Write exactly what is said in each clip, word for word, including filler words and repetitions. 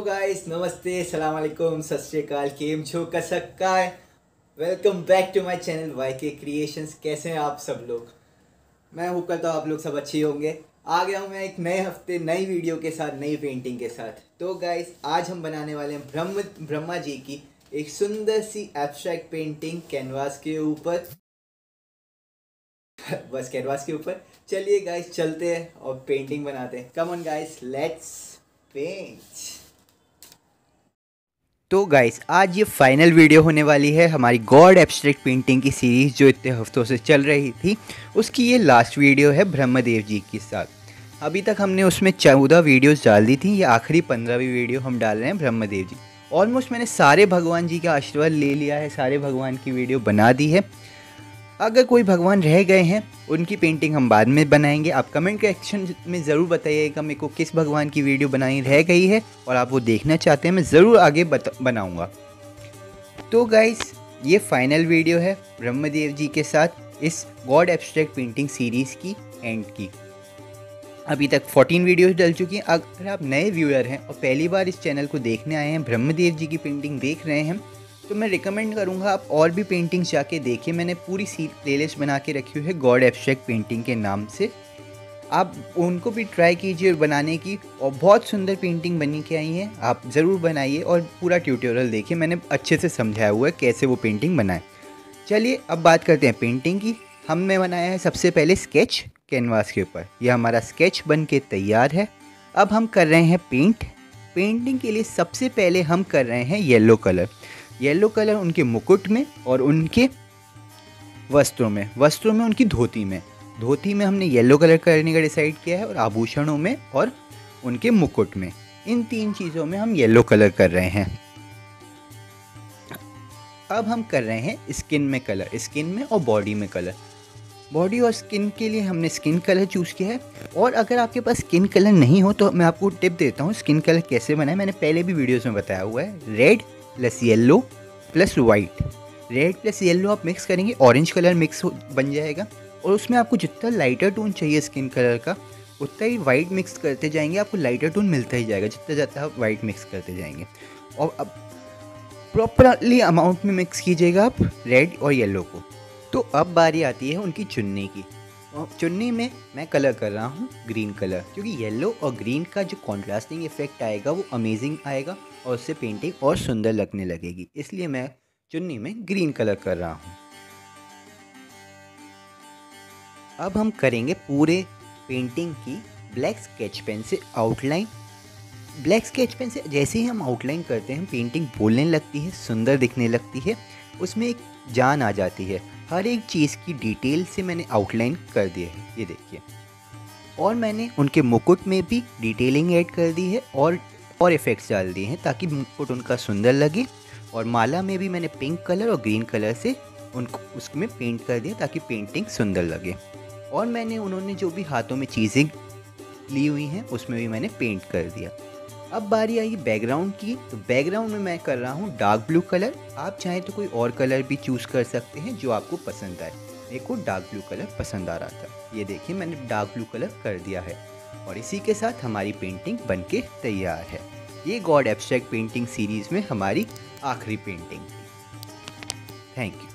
Guys, नमस्ते, सलाम वालेकुम, सत श्री अकाल, केम छो कसक्का है। Welcome back to my channel Y K creations. कैसे हैं आप सब लोग? मैं होप करता हूँ आप लोग सब अच्छे होंगे। आ गया हूँ मैं एक नए हफ्ते नई वीडियो के साथ, नई पेंटिंग के साथ। तो गाइस, आज हम बनाने वाले हैं ब्रह्म ब्रह्मा जी की एक सुंदर सी एब्स्ट्रैक्ट पेंटिंग कैनवास के ऊपर। बस कैनवास के ऊपर। चलिए गाइस, चलते हैं और पेंटिंग बनाते हैं। Come on guys, let's paint. तो गाइस, आज ये फाइनल वीडियो होने वाली है हमारी गॉड एब्स्ट्रैक्ट पेंटिंग की सीरीज़ जो इतने हफ्तों से चल रही थी। उसकी ये लास्ट वीडियो है ब्रह्मदेव जी के साथ। अभी तक हमने उसमें चौदह वीडियोस डाल दी थी, ये आखिरी पंद्रहवीं वीडियो हम डाल रहे हैं ब्रह्मदेव जी। ऑलमोस्ट मैंने सारे भगवान जी का आशीर्वाद ले लिया है, सारे भगवान की वीडियो बना दी है। अगर कोई भगवान रह गए हैं उनकी पेंटिंग हम बाद में बनाएंगे। आप कमेंट सेक्शन में ज़रूर बताइएगा मेरे को किस भगवान की वीडियो बनाई रह गई है और आप वो देखना चाहते हैं, मैं ज़रूर आगे बनाऊंगा। तो गाइस, ये फाइनल वीडियो है ब्रह्मदेव जी के साथ इस गॉड एब्स्ट्रैक्ट पेंटिंग सीरीज़ की एंड की। अभी तक चौदह वीडियोस डल चुकी हैं। अगर आप नए व्यूअर हैं और पहली बार इस चैनल को देखने आए हैं, ब्रह्मदेव जी की पेंटिंग देख रहे हैं, तो मैं रिकमेंड करूंगा आप और भी पेंटिंग्स जाके देखिए। मैंने पूरी सी प्लेलिस्ट बना के रखी हुई है गॉड एब्स्ट्रैक्ट पेंटिंग के नाम से। आप उनको भी ट्राई कीजिए बनाने की, और बहुत सुंदर पेंटिंग बनी के आई है। आप ज़रूर बनाइए और पूरा ट्यूटोरियल देखिए, मैंने अच्छे से समझाया हुआ है कैसे वो पेंटिंग बनाएं। चलिए अब बात करते हैं पेंटिंग की। हमने बनाया है सबसे पहले स्केच कैनवास के ऊपर। यह हमारा स्केच बन के तैयार है। अब हम कर रहे हैं पेंट। पेंटिंग के लिए सबसे पहले हम कर रहे हैं येलो कलर। येलो कलर उनके मुकुट में और उनके वस्त्रों में वस्त्रों में उनकी धोती में धोती में हमने येलो कलर करने का डिसाइड किया है, और आभूषणों में और उनके मुकुट में, इन तीन चीज़ों में हम येलो कलर कर रहे हैं। अब हम कर रहे हैं स्किन में कलर, स्किन में और बॉडी में कलर। बॉडी और स्किन के लिए हमने स्किन कलर चूज़ किया है। और अगर आपके पास स्किन कलर नहीं हो तो मैं आपको टिप देता हूँ स्किन कलर कैसे बनाए। मैंने पहले भी वीडियोज़ में बताया हुआ है। Red plus yellow plus white. Red plus yellow आप मिक्स करेंगे, ऑरेंज कलर मिक्स बन जाएगा। और उसमें आपको जितना लाइटर टोन चाहिए स्किन कलर का, उतना ही वाइट मिक्स करते जाएंगे, आपको लाइटर टोन मिलता ही जाएगा जितना ज़्यादा आप वाइट मिक्स करते जाएंगे। और अब प्रॉपरली अमाउंट में मिक्स कीजिएगा आप रेड और येलो को। तो अब बारी आती है उनकी चुन्नी की। चुन्नी में मैं कलर कर रहा हूँ ग्रीन कलर, क्योंकि येलो और ग्रीन का जो कॉन्ट्रास्टिंग इफेक्ट आएगा वो अमेजिंग आएगा और उससे पेंटिंग और सुंदर लगने लगेगी। इसलिए मैं चुन्नी में ग्रीन कलर कर रहा हूँ। अब हम करेंगे पूरे पेंटिंग की ब्लैक स्केच पेन से आउटलाइन। ब्लैक स्केच पेन से जैसे ही हम आउटलाइन करते हैं, पेंटिंग बोलने लगती है, सुंदर दिखने लगती है, उसमें एक जान आ जाती है। हर एक चीज़ की डिटेल से मैंने आउटलाइन कर दी है, ये देखिए। और मैंने उनके मुकुट में भी डिटेलिंग ऐड कर दी है और और इफ़ेक्ट्स डाल दिए हैं ताकि मुकुट उनका सुंदर लगे। और माला में भी मैंने पिंक कलर और ग्रीन कलर से उनको उसमें पेंट कर दिया ताकि पेंटिंग सुंदर लगे। और मैंने उन्होंने जो भी हाथों में चीज़ें ली हुई हैं उसमें भी मैंने पेंट कर दिया। अब बारी आई बैकग्राउंड की। तो बैकग्राउंड में मैं कर रहा हूँ डार्क ब्लू कलर। आप चाहें तो कोई और कलर भी चूज़ कर सकते हैं जो आपको पसंद आए। मेरे को डार्क ब्लू कलर पसंद आ रहा था, ये देखिए मैंने डार्क ब्लू कलर कर दिया है। और इसी के साथ हमारी पेंटिंग बनके तैयार है। ये गॉड एब्स्ट्रैक्ट पेंटिंग सीरीज़ में हमारी आखिरी पेंटिंग थी। Thank you.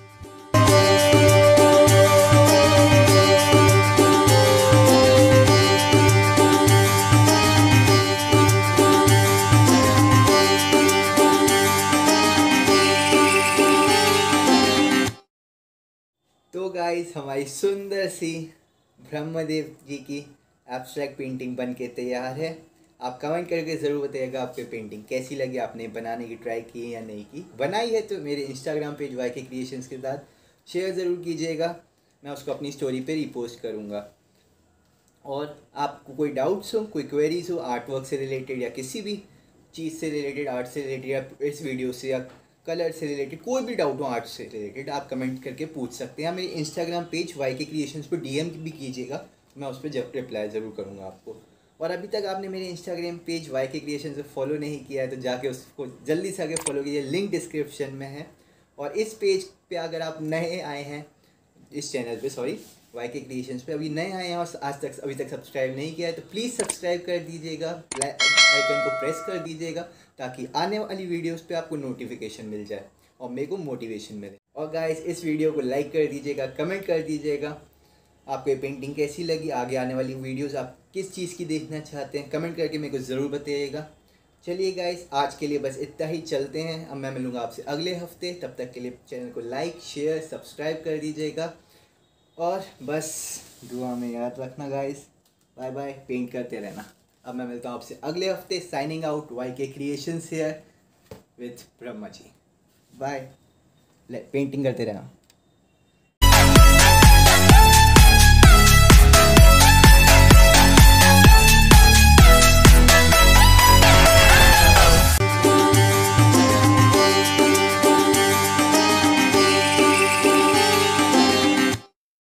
तो गाइस, हमारी सुंदर सी ब्रह्मदेव जी की एब्स्ट्रैक्ट पेंटिंग बन के तैयार है। आप कमेंट करके ज़रूर बताइएगा आपकी पेंटिंग कैसी लगी, आपने बनाने की ट्राई की या नहीं की। बनाई है तो मेरे Instagram page Y K creations के साथ शेयर ज़रूर कीजिएगा, मैं उसको अपनी स्टोरी पे रिपोस्ट करूँगा। और आपको कोई डाउट्स हो, कोई क्वेरीज हो आर्ट वर्क से रिलेटेड या किसी भी चीज़ से रिलेटेड, आर्ट से रिलेटेड या इस वीडियो से या कलर से रिलेटेड, कोई भी डाउट हो आर्ट से रिलेटेड, आप कमेंट करके पूछ सकते हैं। मेरे Instagram page Y K creations पर डीएम भी कीजिएगा, मैं उस पर जब रिप्लाई ज़रूर करूँगा आपको। और अभी तक आपने मेरे Instagram page Y K creations को फॉलो नहीं किया है तो जाके उसको जल्दी से आगे फॉलो कीजिए, लिंक डिस्क्रिप्शन में है। और इस पेज पे अगर आप नए आए हैं, इस चैनल पे सॉरी, वाई के क्रिएशंस पे। अभी नए आए हैं और आज तक अभी तक सब्सक्राइब नहीं किया है तो प्लीज़ सब्सक्राइब कर दीजिएगा, आइकन को प्रेस कर दीजिएगा ताकि आने वाली वीडियोस पे आपको नोटिफिकेशन मिल जाए और मेरे को मोटिवेशन मिले। और गाइस इस वीडियो को लाइक कर दीजिएगा, कमेंट कर दीजिएगा आपको ये पेंटिंग कैसी लगी, आगे आने वाली वीडियोस आप किस चीज़ की देखना चाहते हैं, कमेंट करके मेरे को ज़रूर बताइएगा। चलिए गाइस आज के लिए बस इतना ही, चलते हैं। अब मैं मिलूँगा आपसे अगले हफ्ते, तब तक के लिए चैनल को लाइक शेयर सब्सक्राइब कर दीजिएगा और बस दुआ में याद रखना गाइस। बाय बाय, पेंट करते रहना। अब मैं मिलता हूँ आपसे अगले हफ्ते। Signing out, Y K creations here with Brahma ji. Bye, painting करते रहना।